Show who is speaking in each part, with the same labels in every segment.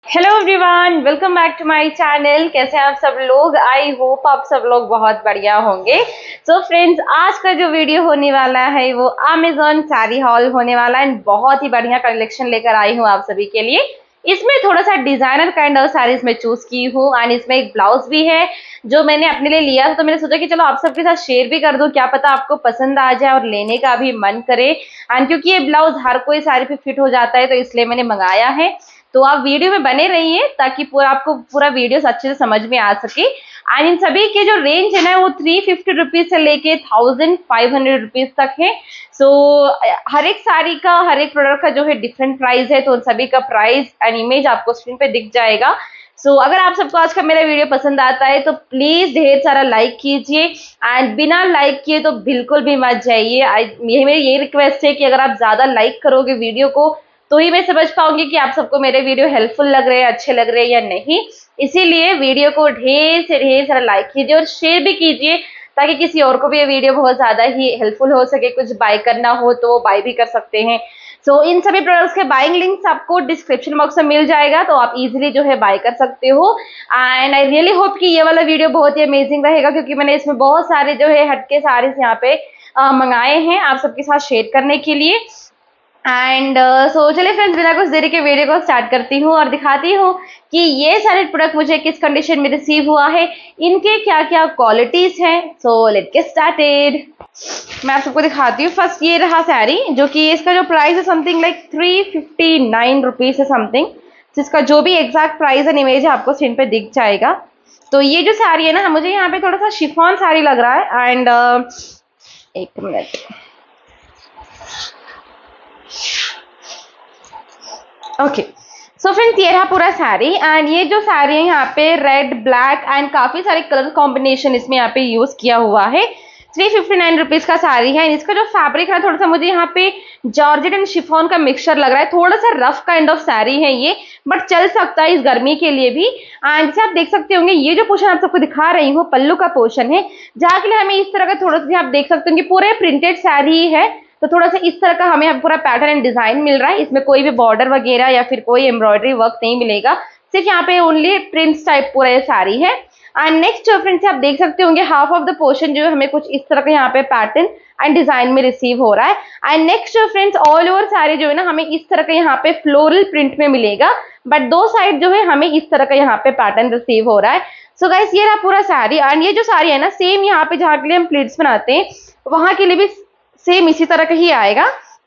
Speaker 1: Hello everyone, welcome back to my channel. कैसे हैं आप सब लोग? आई होप आप सब लोग बहुत बढ़िया होंगे। सो फ्रेंड्स, आज का जो वीडियो होने वाला है वो अमेजॉन साड़ी हॉल होने वाला है। बहुत ही बढ़िया कलेक्शन लेकर आई हूँ आप सभी के लिए। इसमें थोड़ा सा डिजाइनर काइंड ऑफ साड़ीज में चूज की हूँ एंड इसमें एक ब्लाउज भी है जो मैंने अपने लिए लिया था। तो मैंने सोचा कि चलो आप सबके साथ शेयर भी कर दूं, क्या पता आपको पसंद आ जाए और लेने का भी मन करे। एंड क्योंकि ये ब्लाउज हर कोई साड़ी पे फिट हो जाता है तो इसलिए मैंने मंगाया है। तो आप वीडियो में बने रहिए ताकि आपको पूरा वीडियो अच्छे से समझ में आ सके। एंड इन सभी के जो रेंज है ना वो 350 रुपीज से लेके 1500 रुपीज तक है। सो हर एक साड़ी का, हर एक प्रोडक्ट का जो है डिफरेंट प्राइस है। तो उन सभी का प्राइस एंड इमेज आपको स्क्रीन पे दिख जाएगा। सो अगर आप सबको आज का मेरा वीडियो पसंद आता है तो प्लीज ढेर सारा लाइक कीजिए एंड बिना लाइक किए तो बिल्कुल भी मत जाइए। मेरी ये रिक्वेस्ट है कि अगर आप ज्यादा लाइक करोगे वीडियो को तो ही मैं समझ पाऊंगी कि आप सबको मेरे वीडियो हेल्पफुल लग रहे हैं, अच्छे लग रहे हैं या नहीं। इसीलिए वीडियो को ढेर से ढेर सारा लाइक कीजिए और शेयर भी कीजिए ताकि किसी और को भी ये वीडियो बहुत ज्यादा ही हेल्पफुल हो सके। कुछ बाय करना हो तो बाय भी कर सकते हैं। सो इन सभी प्रोडक्ट्स के बाइंग लिंक्स आपको डिस्क्रिप्शन बॉक्स में मिल जाएगा, तो आप इजीली जो है बाय कर सकते हो। एंड आई रियली होप कि ये वाला वीडियो बहुत ही अमेजिंग रहेगा क्योंकि मैंने इसमें बहुत सारे जो है हटके साड़ीज यहाँ पे मंगाए हैं आप सबके साथ शेयर करने के लिए। एंड सो चलिए फ्रेंड्स, बिना कुछ देरी के वीडियो को स्टार्ट करती हूँ और दिखाती हूँ कि ये सारे प्रोडक्ट मुझे किस कंडीशन में रिसीव हुआ है, इनके क्या क्या क्वालिटीज हैं। So let's get started. मैं आप सबको दिखाती हूँ। फर्स्ट ये रहा साड़ी, जो कि इसका जो प्राइस है समथिंग लाइक 359 रुपीज है समथिंग। जिसका जो भी एग्जैक्ट प्राइस एंड इमेज है आपको स्क्रीन पे दिख जाएगा। तो ये जो साड़ी है ना, मुझे यहाँ पे थोड़ा सा शिफॉन साड़ी लग रहा है। एंड एक मिनट, ओके। सो फ्रेंड्स, ये रहा पूरा साड़ी। एंड ये जो साड़ी है यहाँ पे रेड, ब्लैक एंड काफी सारे कलर कॉम्बिनेशन इसमें यहाँ पे यूज किया हुआ है। 359 रुपीज का साड़ी है। इसका जो फैब्रिक है थोड़ा सा मुझे यहाँ पे जॉर्जेट एंड शिफॉन का मिक्सचर लग रहा है। थोड़ा सा रफ काइंड ऑफ साड़ी है ये, बट चल सकता है इस गर्मी के लिए भी। एंड जैसे आप देख सकते होंगे, ये जो पोर्शन आप सबको दिखा रही हूँ पल्लू का पोर्शन है, जहाँ के लिए हमें इस तरह का थोड़ा सा आप देख सकते होंगे पूरे प्रिंटेड साड़ी है। तो थोड़ा सा इस तरह का हमें पूरा पैटर्न एंड डिजाइन मिल रहा है। इसमें कोई भी बॉर्डर वगैरह या फिर कोई एम्ब्रॉयडरी वर्क नहीं मिलेगा, सिर्फ यहाँ पे ओनली प्रिंट्स टाइप पूरा ये साड़ी है। एंड नेक्स्ट फ्रेंड्स, आप देख सकते होंगे हाफ ऑफ द पोर्शन जो है हमें कुछ इस तरह का यहाँ पे पैटर्न एंड डिजाइन में रिसीव हो रहा है। And next friends, all over sari जो है ना हमें इस तरह का यहाँ पे फ्लोरल प्रिंट में मिलेगा, बट दो साइड जो है हमें इस तरह का यहाँ पे पैटर्न रिसीव हो रहा है। सो गाइस, ये रहा पूरा साड़ी। एंड ये जो साड़ी है ना, सेम यहाँ पे जहाँ के लिए हम प्लीट्स बनाते हैं वहां के लिए भी सेम इसी तरह का ही आएगा।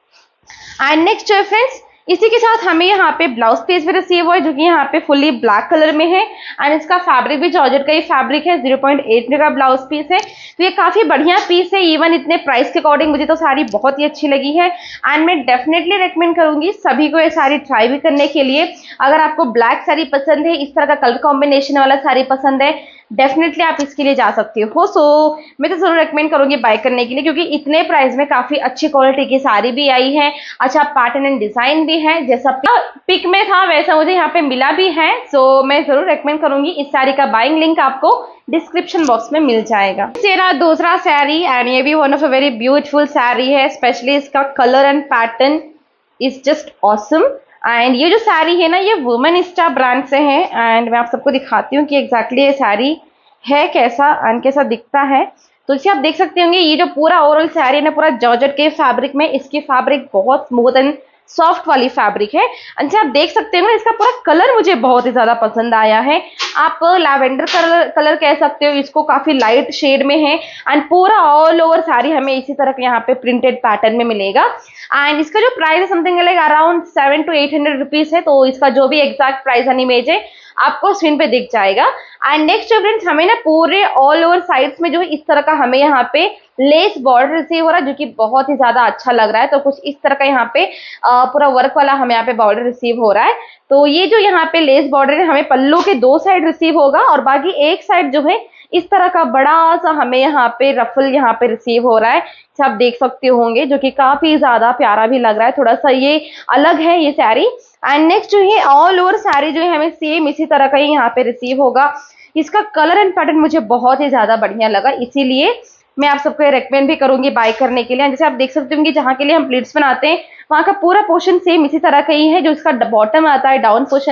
Speaker 1: एंड नेक्स्ट फ्रेंड्स, इसी के साथ हमें यहाँ पे ब्लाउज पीस भी रिसीव हुआ है जो कि यहाँ पे फुली ब्लैक कलर में है। एंड इसका फैब्रिक भी जॉर्जेट का ही फैब्रिक है। 0.8 का ब्लाउज पीस है। तो ये काफी बढ़िया पीस है। इवन इतने प्राइस के अकॉर्डिंग मुझे तो साड़ी बहुत ही अच्छी लगी है। एंड मैं डेफिनेटली रेकमेंड करूंगी सभी को ये साड़ी ट्राई भी करने के लिए। अगर आपको ब्लैक साड़ी पसंद है, इस तरह का कलर कॉम्बिनेशन वाला साड़ी पसंद है, डेफिनेटली आप इसके लिए जा सकते हो। सो मैं तो जरूर रेकमेंड करूंगी बाय करने के लिए, क्योंकि इतने प्राइस में काफी अच्छी क्वालिटी की साड़ी भी आई है, अच्छा पैटर्न एंड डिजाइन भी है। जैसा पिक में था वैसा मुझे यहाँ पे मिला भी है। सो मैं जरूर रेकमेंड करूंगी। इस साड़ी का बाइंग लिंक आपको डिस्क्रिप्शन बॉक्स में मिल जाएगा। मेरा दूसरा साड़ी, एंड ये भी one of a very beautiful sari है। स्पेशली इसका colour and pattern is just awesome. And ये जो साड़ी है ना, ये वुमेन स्टार ब्रांड से है। एंड मैं आप सबको दिखाती हूँ कि एग्जैक्टली ये साड़ी है कैसा एंड कैसा दिखता है। तो इसे आप देख सकते होंगे, ये जो पूरा ओवरऑल साड़ी है ना, पूरा जॉर्जेट के फैब्रिक में, इसकी फैब्रिक बहुत स्मूथ एंड सॉफ्ट वाली फैब्रिक है। अच्छा, आप देख सकते हो इसका पूरा कलर मुझे बहुत ही ज्यादा पसंद आया है। आप लैवेंडर कलर कह सकते हो इसको, काफी लाइट शेड में है। एंड पूरा ऑल ओवर साड़ी हमें इसी तरह के यहाँ पे प्रिंटेड पैटर्न में मिलेगा। एंड इसका जो प्राइस है something like around 700 to 800 rupees है। तो इसका जो भी एग्जैक्ट प्राइस एंड इमेज है आपको स्क्रीन पे दिख जाएगा। एंड नेक्स्ट फ्रेंड्स, हमें ना पूरे ऑल ओवर साइड्स में जो है इस तरह का हमें यहाँ पे लेस बॉर्डर रिसीव हो रहा है, जो कि बहुत ही ज्यादा अच्छा लग रहा है। तो कुछ इस तरह का यहाँ पे पूरा वर्क वाला हमें यहाँ पे बॉर्डर रिसीव हो रहा है। तो ये जो यहाँ पे लेस बॉर्डर है हमें पल्लू के दो साइड रिसीव होगा, और बाकी एक साइड जो है इस तरह का बड़ा सा हमें यहाँ पे रफल यहाँ पे रिसीव हो रहा है। आप देख सकते होंगे, जो कि काफी ज्यादा प्यारा भी लग रहा है। थोड़ा सा ये अलग है ये साड़ी। एंड नेक्स्ट जो है ऑल ओवर साड़ी जो है हमें सेम इसी तरह का ही यहाँ पे रिसीव होगा। इसका कलर एंड पैटर्न मुझे बहुत ही ज्यादा बढ़िया लगा, इसीलिए मैं आप सबको रेकमेंड भी करूंगी बाय करने के लिए। जैसे आप देख सकते होंगे, जहाँ के लिए हम प्लीट्स बनाते हैं वहाँ का पूरा पोर्शन सेम इसी तरह का ही है। जो इसका बॉटम आता है डाउन पोर्शन में,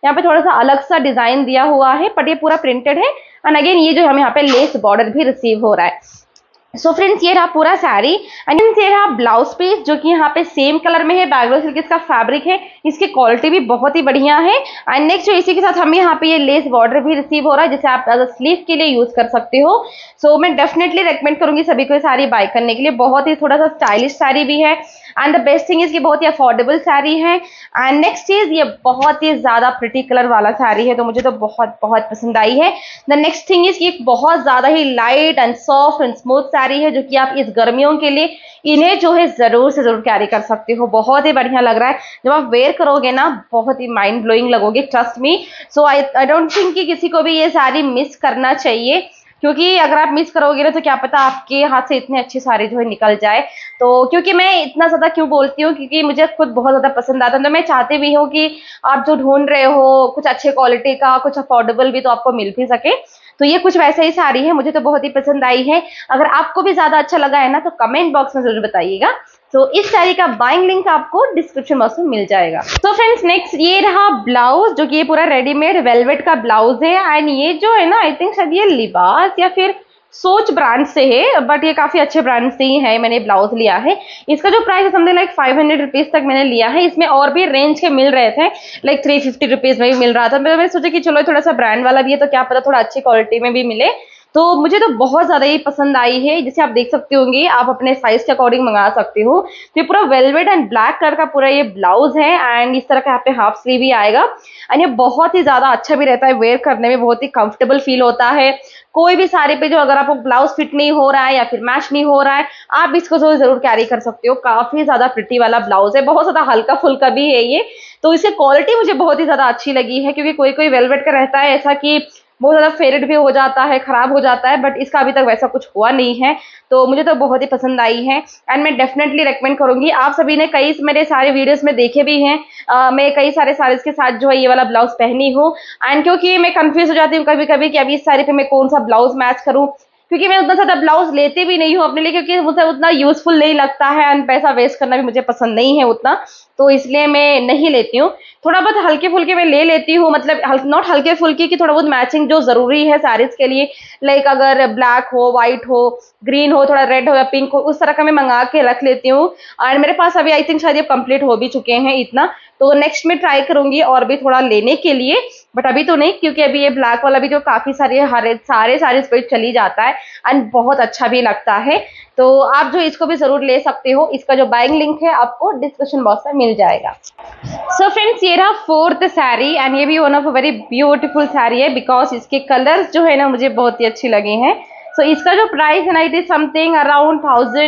Speaker 1: यहाँ पे थोड़ा सा अलग सा डिजाइन दिया हुआ है, बट ये पूरा प्रिंटेड है। एंड अगेन ये जो हमें यहाँ पे लेस बॉर्डर भी रिसीव हो रहा है। सो फ्रेंड्स ये रहा पूरा साड़ी एंड ये रहा ब्लाउज पीस, जो कि यहाँ पे सेम कलर में है। बैंगलोर सिल्क इसका फैब्रिक है, इसकी क्वालिटी भी बहुत ही बढ़िया है। एंड नेक्स्ट जो इसी के साथ हमें यहाँ पे ये लेस बॉर्डर भी रिसीव हो रहा है, जिसे आप एज अ स्लीव के लिए यूज कर सकते हो। सो मैं डेफिनेटली रेकमेंड करूंगी सभी को ये साड़ी बाय करने के लिए। बहुत ही थोड़ा सा स्टाइलिश साड़ी भी है and the best thing is कि बहुत ही अफोर्डेबल साड़ी है। एंड नेक्स्ट चीज ये बहुत ही ज्यादा प्रिटी कलर वाला साड़ी है, तो मुझे तो बहुत बहुत पसंद आई है। द नेक्स्ट थिंग इज कि बहुत ज्यादा ही light and soft and smooth sari है, जो कि आप इस गर्मियों के लिए इन्हें जो है जरूर से जरूर कैरी कर सकते हो। बहुत ही बढ़िया लग रहा है, जब आप वेयर करोगे ना बहुत ही माइंड ब्लोइंग लगोगे, trust me. So I don't think कि किसी को भी ये साड़ी मिस करना चाहिए, क्योंकि अगर आप मिस करोगे ना तो क्या पता आपके हाथ से इतनी अच्छी साड़ी जो है निकल जाए। तो क्योंकि मैं इतना ज्यादा क्यों बोलती हूँ, क्योंकि मुझे खुद बहुत ज्यादा पसंद आता है। तो मैं चाहती भी हूँ कि आप जो ढूंढ रहे हो कुछ अच्छे क्वालिटी का, कुछ अफोर्डेबल भी, तो आपको मिल भी सके। तो ये कुछ वैसे ही साड़ी है, मुझे तो बहुत ही पसंद आई है। अगर आपको भी ज्यादा अच्छा लगा है ना तो कमेंट बॉक्स में जरूर बताइएगा। तो इस साड़ी का बाइंग लिंक आपको डिस्क्रिप्शन बॉक्स में मिल जाएगा। तो फ्रेंड्स नेक्स्ट ये रहा ब्लाउज, जो कि ये पूरा रेडीमेड वेलवेट का ब्लाउज है। एंड ये जो है ना, आई थिंक शायद ये लिबास या फिर सोच ब्रांड से है, बट ये काफी अच्छे ब्रांड से ही है। मैंने ब्लाउज लिया है, इसका जो प्राइस है समथिंग लाइक 500 रुपीज तक मैंने लिया है। इसमें और भी रेंज के मिल रहे थे, लाइक 350 रुपीज में भी मिल रहा था। मैंने सोचा कि चलो थोड़ा सा ब्रांड वाला भी है तो क्या पता थोड़ा अच्छी क्वालिटी में भी मिले। तो मुझे तो बहुत ज्यादा ही पसंद आई है। जैसे आप देख सकते होंगे, आप अपने साइज के अकॉर्डिंग मंगा सकते हो। तो ये पूरा वेलवेट एंड ब्लैक कलर का पूरा ये ब्लाउज है एंड इस तरह का यहाँ पे हाफ स्लीव भी आएगा। एंड ये बहुत ही ज्यादा अच्छा भी रहता है, वेयर करने में बहुत ही कंफर्टेबल फील होता है। कोई भी साड़ी पे जो अगर आपको ब्लाउज फिट नहीं हो रहा है या फिर मैच नहीं हो रहा है, आप इसको तो जरूर कैरी कर सकते हो। काफी ज्यादा प्रिटी वाला ब्लाउज है, बहुत ज्यादा हल्का फुल्का भी है ये। तो इसकी क्वालिटी मुझे बहुत ही ज्यादा अच्छी लगी है, क्योंकि कोई कोई वेलवेट का रहता है ऐसा कि बहुत ज्यादा फेडेड भी हो जाता है, खराब हो जाता है, बट इसका अभी तक वैसा कुछ हुआ नहीं है। तो मुझे तो बहुत ही पसंद आई है एंड मैं डेफिनेटली रेकमेंड करूंगी। आप सभी ने कई मेरे सारे वीडियोस में देखे भी हैं। मैं कई सारे साड़ीज के साथ जो है ये वाला ब्लाउज पहनी हूँ। एंड क्योंकि मैं कंफ्यूज हो जाती हूँ कभी कभी कि अभी इस साड़ी पे मैं कौन सा ब्लाउज मैच करूँ, क्योंकि मैं उतना ज्यादा ब्लाउज लेती भी नहीं हूँ अपने लिए, क्योंकि मुझे उतना यूजफुल नहीं लगता है एंड पैसा वेस्ट करना भी मुझे पसंद नहीं है उतना। तो इसलिए मैं नहीं लेती हूँ। थोड़ा बहुत हल्के फुल्के में ले लेती हूँ, मतलब नॉट हल्के फुल्के की, थोड़ा बहुत मैचिंग जो जरूरी है साड़ीज के लिए, लाइक अगर ब्लैक हो, व्हाइट हो, ग्रीन हो, थोड़ा रेड हो या पिंक हो, उस तरह का मैं मंगा के रख लेती हूँ। और मेरे पास अभी आई थिंक शायद ये कंप्लीट हो भी चुके हैं इतना। तो नेक्स्ट में ट्राई करूंगी और भी थोड़ा लेने के लिए, बट अभी तो नहीं, क्योंकि अभी ये ब्लैक वाला भी जो काफी सारे साड़ीज पे चली जाता है एंड बहुत अच्छा भी लगता है। तो आप जो इसको भी जरूर ले सकते हो। इसका जो बाइंग लिंक है आपको डिस्क्रिप्शन बॉक्स में मिल जाएगा। सो फ्रेंड्स ये रहा फोर्थ साड़ी एंड ये भी one of a very beautiful sari है, बिकॉज इसके कलर्स जो है ना मुझे बहुत ही अच्छे लगे हैं। सो इसका जो प्राइस है ना, it is something around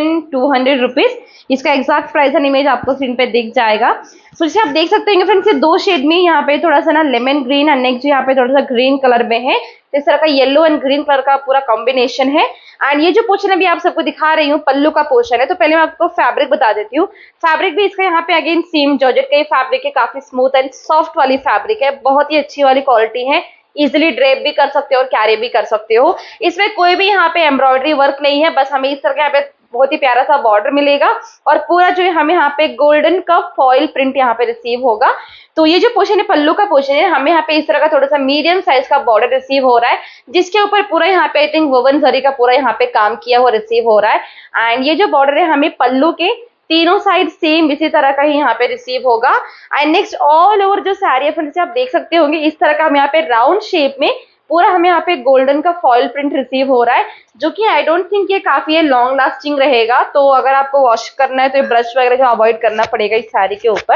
Speaker 1: 1200 rupees. इसका एग्जैक्ट प्राइस एंड इमेज आपको स्क्रीन पे दिख जाएगा। सो जैसे आप देख सकते हैं फ्रेंड्स, ये दो शेड में यहाँ पे थोड़ा सा ना लेमन ग्रीन एंड नेक्स्ट यहाँ पे थोड़ा सा ग्रीन कलर में है। इस तरह का येलो एंड ग्रीन कलर का पूरा कॉम्बिनेशन है। एंड ये जो पोर्शन अभी आप सबको दिखा रही हूँ पल्लू का पोर्शन है। तो पहले मैं आपको फैब्रिक बता देती हूँ। फैब्रिक भी इसका यहाँ पे अगेन सेम जॉर्जेट का ही फैब्रिक है, काफी स्मूथ एंड सॉफ्ट वाली फैब्रिक है, बहुत ही अच्छी वाली क्वालिटी है। इजिली ड्रेप भी कर सकते हो और कैरी भी कर सकते हो। इसमें कोई भी यहाँ पे एम्ब्रॉयडरी वर्क नहीं है, बस हमें इस तरह के यहाँ पे बहुत ही प्यारा सा बॉर्डर मिलेगा और पूरा जो है हमें यहाँ पे गोल्डन का फॉइल प्रिंट यहाँ पे रिसीव होगा। तो ये जो पोर्शन है पल्लू का पोर्शन है, हमें यहाँ पे इस तरह का थोड़ा सा मीडियम साइज का बॉर्डर रिसीव हो रहा है, जिसके ऊपर पूरा यहाँ पे आई थिंक वोवन जरी का पूरा यहाँ पे काम किया हुआ रिसीव हो रहा है। एंड ये जो बॉर्डर है हमें पल्लू के तीनों साइड सेम इसी तरह का ही यहाँ पे रिसीव होगा। एंड नेक्स्ट ऑल ओवर जो साड़ी है फ्रेंड्स आप देख सकते होंगे, इस तरह का हम यहाँ पे राउंड शेप में पूरा हमें यहाँ पे गोल्डन का फॉइल प्रिंट रिसीव हो रहा है, जो कि आई डोंट थिंक ये काफी लॉन्ग लास्टिंग रहेगा। तो अगर आपको वॉश करना है तो ये ब्रश वगैरह जो अवॉइड करना पड़ेगा इस साड़ी के ऊपर।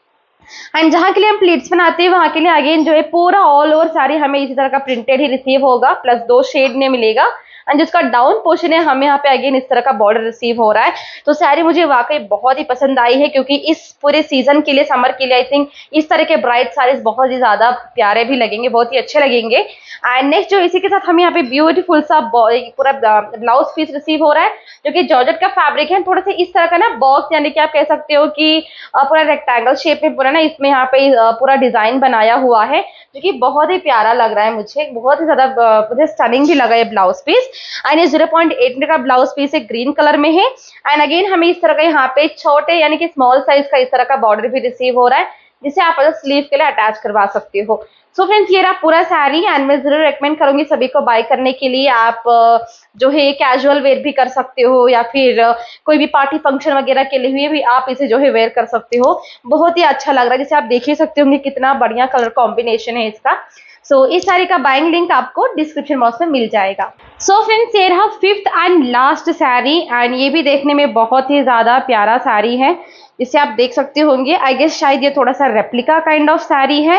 Speaker 1: एंड जहाँ के लिए हम प्लीट्स बनाते हैं वहां के लिए अगेन जो है पूरा ऑल ओवर साड़ी हमें इसी तरह का प्रिंटेड ही रिसीव होगा, प्लस 2 शेड में मिलेगा। एंड जिसका डाउन पोर्शन है हमें यहाँ पे अगेन इस तरह का बॉर्डर रिसीव हो रहा है। तो साड़ी मुझे वाकई बहुत ही पसंद आई है, क्योंकि इस पूरे सीजन के लिए, समर के लिए आई थिंक इस तरह के ब्राइट साड़ीज बहुत ही ज्यादा प्यारे भी लगेंगे, बहुत ही अच्छे लगेंगे। एंड नेक्स्ट जो इसी के साथ हमें यहाँ पे ब्यूटीफुल सा पूरा ब्लाउज पीस रिसीव हो रहा है, जो कि जॉर्जेट का फैब्रिक है। थोड़ा सा इस तरह का ना बॉक्स, यानी कि आप कह सकते हो कि पूरा रेक्टेंगल शेप में पूरा ना इसमें यहाँ पे पूरा डिजाइन बनाया हुआ है, जो कि बहुत ही प्यारा लग रहा है मुझे, बहुत ही ज्यादा मुझे स्टनिंग भी लगा ये ब्लाउज पीस। एंड ये 0.8 मीटर का ब्लाउज पीस है, ग्रीन कलर में है। एंड अगेन हमें इस तरह का यहाँ पे छोटे यानी कि स्मॉल साइज का इस तरह का बॉर्डर भी रिसीव हो रहा है, जिसे आप स्लीव के लिए अटैच करवा सकते हो। सो फ्रेंड्स, ये रहा पूरा साड़ी एंड मैं जरूर रेकमेंड करूंगी सभी को बाय करने के लिए। आप जो है कैजुअल वेयर भी कर सकते हो या फिर कोई भी पार्टी फंक्शन वगैरह के लिए भी आप इसे जो है वेयर कर सकते हो। बहुत ही अच्छा लग रहा है, जैसे आप देख ही सकते होंगे कितना बढ़िया कलर कॉम्बिनेशन है इसका। सो इस साड़ी का बाइंग लिंक आपको डिस्क्रिप्शन बॉक्स में मिल जाएगा। सो फ्रेंड्स, ये रहा fifth and last sari and ये भी देखने में बहुत ही ज्यादा प्यारा साड़ी है, जिसे आप देख सकते होंगे। आई गेस शायद ये थोड़ा सा रेप्लिका काइंड ऑफ साड़ी है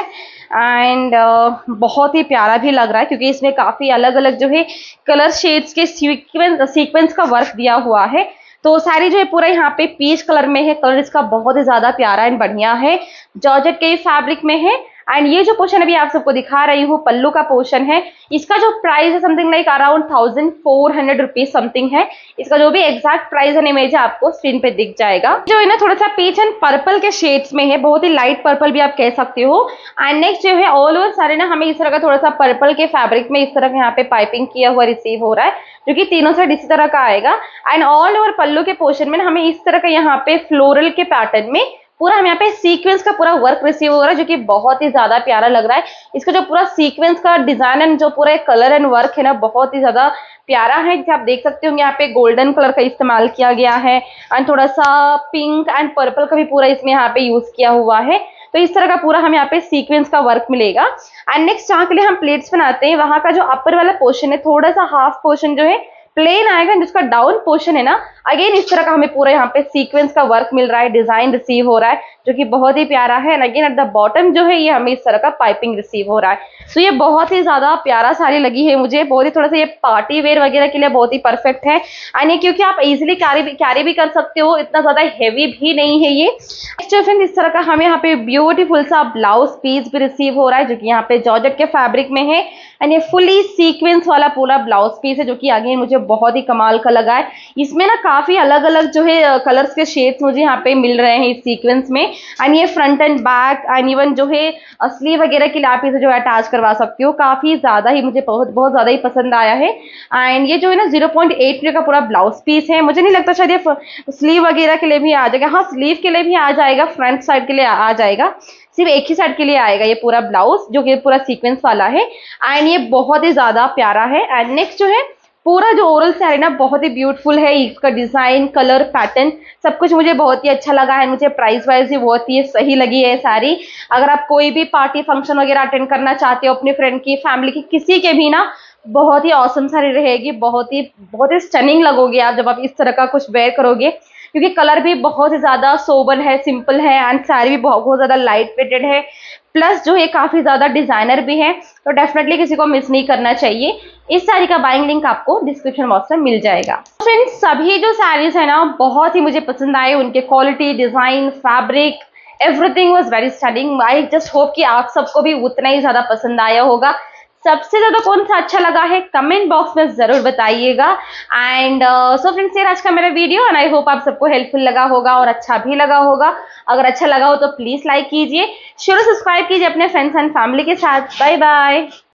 Speaker 1: एंड बहुत ही प्यारा भी लग रहा है, क्योंकि इसमें काफी अलग अलग जो है कलर शेड्स के सीक्वेंस का वर्क दिया हुआ है। तो साड़ी जो है पूरा यहाँ पे पीच कलर में है, कलर इसका बहुत ही ज्यादा प्यारा एंड बढ़िया है, जॉर्जेट के फैब्रिक में है। एंड ये जो पोर्शन अभी आप सबको दिखा रही हूँ पल्लू का पोर्शन है, इसका जो प्राइस है something like around 1400 rupees something है। इसका जो भी एग्जैक्ट प्राइस एंड इमेज है आपको स्क्रीन पे दिख जाएगा। जो है ना थोड़ा सा पीच एंड पर्पल के शेड्स में है, बहुत ही लाइट पर्पल भी आप कह सकते हो। एंड नेक्स्ट जो है ऑल ओवर सारे ना हमें इस तरह का थोड़ा सा पर्पल के फैब्रिक में इस तरह का यहाँ पे पाइपिंग किया हुआ रिसीव हो रहा है, जो कि तीनों साइड इसी तरह का आएगा। एंड ऑल ओवर पल्लू के पोर्शन में हमें इस तरह का यहाँ पे फ्लोरल के पैटर्न में पूरा हम यहाँ पे सीक्वेंस का पूरा वर्क रिसीव हो रहा है, जो कि बहुत ही ज्यादा प्यारा लग रहा है। इसका जो पूरा सीक्वेंस का डिजाइन एंड जो पूरा कलर एंड वर्क है ना, बहुत ही ज्यादा प्यारा है। जैसे आप देख सकते होंगे यहाँ पे गोल्डन कलर का इस्तेमाल किया गया है एंड थोड़ा सा पिंक एंड पर्पल का भी पूरा इसमें यहाँ पे यूज किया हुआ है। तो इस तरह का पूरा हम यहाँ पे सीक्वेंस का वर्क मिलेगा। एंड नेक्स्ट जहाँ के लिए हम प्लेट्स बनाते हैं, वहां का जो अपर वाला पोर्शन है, थोड़ा सा हाफ पोर्शन जो है प्लेन आएगा, जिसका डाउन पोर्शन है ना, अगेन इस तरह का हमें पूरा यहाँ पे सीक्वेंस का वर्क मिल रहा है, डिजाइन रिसीव हो रहा है, जो कि बहुत ही प्यारा है। And again at the bottom जो है ये हमें इस तरह का पाइपिंग रिसीव हो रहा है। तो ये बहुत ही ज्यादा प्यारा साड़ी लगी है मुझे, बहुत ही थोड़ा सा ये पार्टी वेयर वगैरह के लिए बहुत ही परफेक्ट है। एंड ये क्योंकि आप इजिली कैरी भी कर सकते हो, इतना ज्यादा हेवी भी नहीं है ये। फ्रेंड्स, इस तरह का हमें यहाँ पे ब्यूटीफुल सा ब्लाउज पीस भी रिसीव हो रहा है, जो कि यहाँ पे जॉर्जेट के फैब्रिक में है। एंड ये फुली सीक्वेंस वाला पूरा ब्लाउज पीस है, जो कि अगेन मुझे बहुत ही कमाल का लगा है। इसमें ना काफी अलग अलग जो है कलर्स के शेड्स मुझे यहाँ पे मिल रहे हैं इस सीक्वेंस में। एंड ये front and back and even जो है स्लीव वगैरह के लिए आप इसे जो है अटैच करवा सकते हो। काफी ज्यादा ही मुझे बहुत ज्यादा ही पसंद आया है। एंड ये जो है ना 0.8 मीटर का पूरा ब्लाउज पीस है। मुझे नहीं लगता शायद ये स्लीव वगैरह के लिए भी आ जाएगा। हाँ, स्लीव के लिए भी आ जाएगा, फ्रंट साइड के लिए आ जाएगा, सिर्फ एक ही साइड के लिए आएगा ये पूरा ब्लाउज, जो कि पूरा सीक्वेंस वाला है। एंड ये बहुत ही ज्यादा प्यारा है। एंड नेक्स्ट जो है पूरा जो ओवरऑल साड़ी ना बहुत ही ब्यूटीफुल है, इसका डिजाइन, कलर, पैटर्न सब कुछ मुझे बहुत ही अच्छा लगा है। मुझे प्राइस वाइज भी बहुत ही सही लगी है साड़ी। अगर आप कोई भी पार्टी फंक्शन वगैरह अटेंड करना चाहते हो अपने फ्रेंड की, फैमिली की, किसी के भी ना, बहुत ही औसम साड़ी रहेगी। बहुत ही स्टनिंग लगोगे आप जब आप इस तरह का कुछ वेयर करोगे, क्योंकि कलर भी बहुत ही ज्यादा सोबर है, सिंपल है एंड साड़ी भी बहुत ज्यादा लाइट वेटेड है, प्लस जो है काफी ज्यादा डिजाइनर भी है। तो डेफिनेटली किसी को मिस नहीं करना चाहिए। इस साड़ी का बाइंग लिंक आपको डिस्क्रिप्शन बॉक्स में मिल जाएगा। फ्रेंड्स, सभी जो साड़ीज है ना बहुत ही मुझे पसंद आए, उनके quality, design, fabric, everything was very stunning. I just hope कि आप सबको भी उतना ही ज्यादा पसंद आया होगा। सबसे ज्यादा कौन सा अच्छा लगा है कमेंट बॉक्स में जरूर बताइएगा। एंड सो फ्रेंड्स, ये आज का मेरा वीडियो एंड आई होप आप सबको हेल्पफुल लगा होगा और अच्छा भी लगा होगा। अगर अच्छा लगा हो तो प्लीज लाइक कीजिए, शेयर और सब्सक्राइब कीजिए अपने फ्रेंड्स एंड फैमिली के साथ। Bye bye.